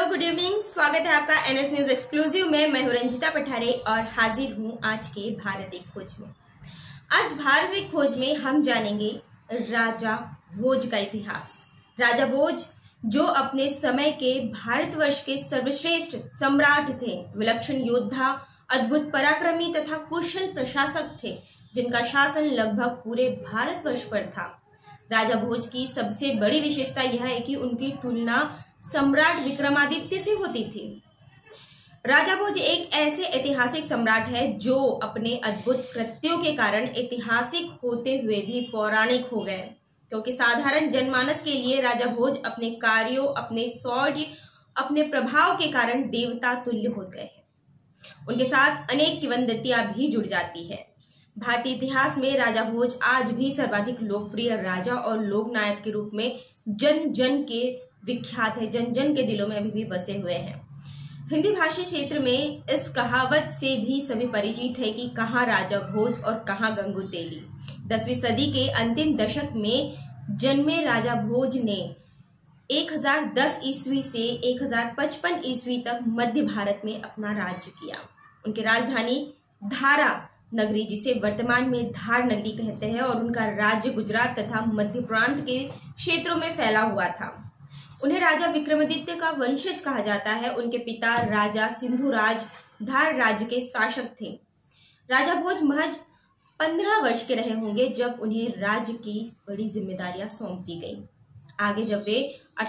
Good evening. स्वागत है आपका एनएस न्यूज एक्सक्लूसिव में। मैं हूं रंजिता पठारे और हाजिर हूं आज के भारत एक खोज में। आज भारत एक खोज में हम जानेंगे राजा भोज का इतिहास। राजा भोज जो अपने समय के भारतवर्ष के सर्वश्रेष्ठ सम्राट थे, विलक्षण योद्धा, अद्भुत पराक्रमी तथा कुशल प्रशासक थे, जिनका शासन लगभग पूरे भारतवर्ष पर था। राजा भोज की सबसे बड़ी विशेषता यह है कि उनकी तुलना सम्राट विक्रमादित्य से होती थी। राजा भोज एक ऐसे ऐतिहासिक सम्राट है जो अपने अद्भुत कृत्यों के कारण ऐतिहासिक होते हुए भी पौराणिक हो गए, क्योंकि साधारण जनमानस के लिए राजा भोज अपने कार्यों, अपने शौर्य, अपने प्रभाव के कारण देवता तुल्य हो गए हैं। उनके साथ अनेक किंवदंतियां भी जुड़ जाती है। भारतीय इतिहास में राजा भोज आज भी सर्वाधिक लोकप्रिय राजा और लोकनायक के रूप में जन जन के विख्यात है, जन जन के दिलों में अभी भी बसे हुए हैं। हिंदी भाषी क्षेत्र में इस कहावत से भी सभी परिचित है कि कहाँ राजा भोज और कहाँ गंगू तेली। 10वीं सदी के अंतिम दशक में जन्मे राजा भोज ने 1010 ईस्वी से 1055 ईस्वी तक मध्य भारत में अपना राज्य किया। उनकी राजधानी धारा नगरी, जिसे वर्तमान में धार नगरी कहते हैं, और उनका राज्य गुजरात तथा मध्य प्रांत के क्षेत्रों में फैला हुआ था। उन्हें राजा विक्रमादित्य का वंशज कहा जाता है। उनके पिता राजा सिंधुराज धार राज्य के शासक थे। राजा भोज महज 15 वर्ष के रहे होंगे जब उन्हें राज्य की बड़ी जिम्मेदारियां सौंप दी गई। आगे जब वे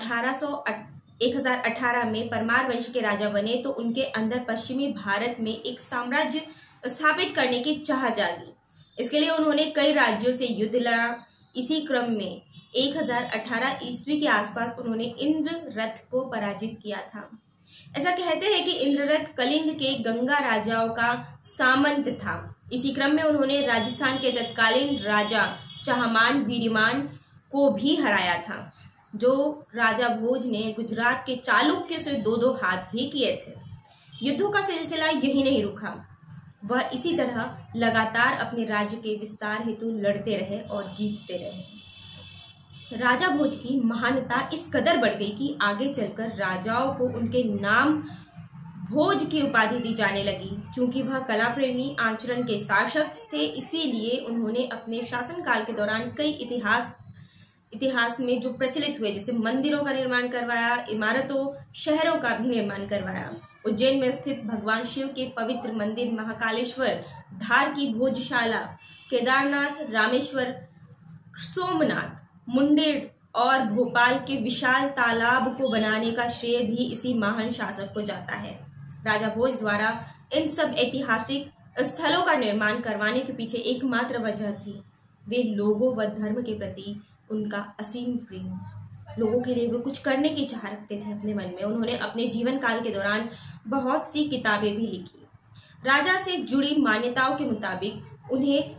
1018 में परमार वंश के राजा बने तो उनके अंदर पश्चिमी भारत में एक साम्राज्य स्थापित करने की चाह जागी। इसके लिए उन्होंने कई राज्यों से युद्ध लड़ा। इसी क्रम में 1018 ईस्वी के आसपास उन्होंने इंद्ररथ को पराजित किया था। ऐसा कहते हैं कि इंद्ररथ कलिंग के गंगा राजाओं का सामंत था। इसी क्रम में उन्होंने राजस्थान के तत्कालीन राजा चाहमान वीरमान को भी हराया था, जो राजा भोज ने गुजरात के चालुक्य से दो हाथ भी किए थे। युद्धों का सिलसिला यही नहीं रुका, वह इसी तरह लगातार अपने राज्य के विस्तार हेतु लड़ते रहे और जीतते रहे। राजा भोज की महानता इस कदर बढ़ गई कि आगे चलकर राजाओं को उनके नाम भोज की उपाधि दी जाने लगी। चूंकि वह कला प्रेमी आचरण के शासक थे, इसीलिए उन्होंने अपने शासनकाल के दौरान कई इतिहास में जो प्रचलित हुए, जैसे मंदिरों का निर्माण करवाया, इमारतों, शहरों का भी निर्माण करवाया। उज्जैन में स्थित भगवान शिव के पवित्र मंदिर महाकालेश्वर, धार की भोजशाला, केदारनाथ, रामेश्वर, सोमनाथ, मुंडेर और भोपाल के विशाल तालाब को बनाने का श्रेय भी इसी महान शासक को जाता है। राजा भोज द्वारा इन सब ऐतिहासिक स्थलों का निर्माण करवाने के पीछे एकमात्र वजह थी, वे लोगों व धर्म के प्रति उनका असीम प्रेम। लोगों के लिए वे कुछ करने की चाह रखते थे अपने मन में। उन्होंने अपने जीवन काल के दौरान बहुत सी किताबें भी लिखी। राजा से जुड़ी मान्यताओं के मुताबिक उन्हें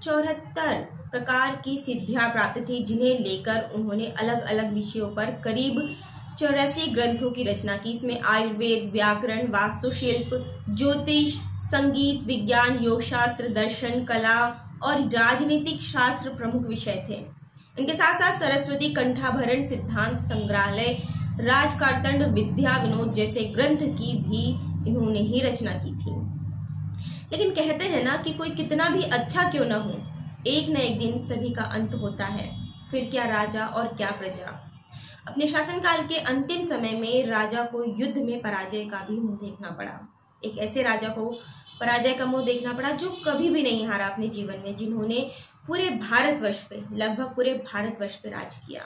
74 प्रकार की सिद्धियां प्राप्त थी, जिन्हें लेकर उन्होंने अलग अलग विषयों पर करीब 84 ग्रंथों की रचना की। इसमें आयुर्वेद, व्याकरण, वास्तुशिल्प, ज्योतिष, संगीत, विज्ञान, योग शास्त्र, दर्शन, कला और राजनीतिक शास्त्र प्रमुख विषय थे। इनके साथ साथ सरस्वती कंठाभरण, सिद्धांत संग्रहालय, राजकारतंड, विद्या विनोद जैसे ग्रंथ की भी इन्होंने ही रचना की थी। लेकिन कहते हैं ना कि कोई कितना भी अच्छा क्यों न हो, एक न एक दिन सभी का अंत होता है। फिर क्या राजा और क्या प्रजा। अपने शासनकाल के अंतिम समय में राजा को युद्ध में पराजय का भी मुंह देखना पड़ा। एक ऐसे राजा को पराजय का मुंह देखना पड़ा जो कभी भी नहीं हारा अपने जीवन में, जिन्होंने पूरे भारतवर्ष पे, लगभग पूरे भारतवर्ष पे राज किया।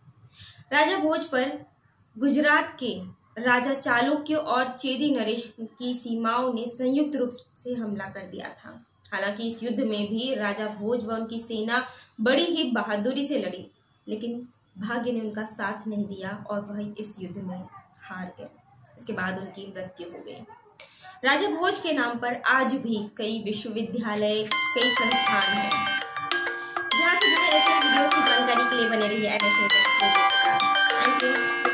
राजा भोज पर गुजरात के राजा चालुक्य और चेदी नरेश की सीमाओं ने संयुक्त रूप से हमला कर दिया था। हालांकि इस युद्ध में भी राजा भोज व उनकी सेना बड़ी ही बहादुरी से लड़ी, लेकिन भाग्य ने उनका साथ नहीं दिया और वह इस युद्ध में हार गए। इसके बाद उनकी मृत्यु हो गई। राजा भोज के नाम पर आज भी कई विश्वविद्यालय, कई संस्थान हैं। जहां से जुड़े ऐसे वीडियोस की जानकारी के लिए बने रहिए। Thank you.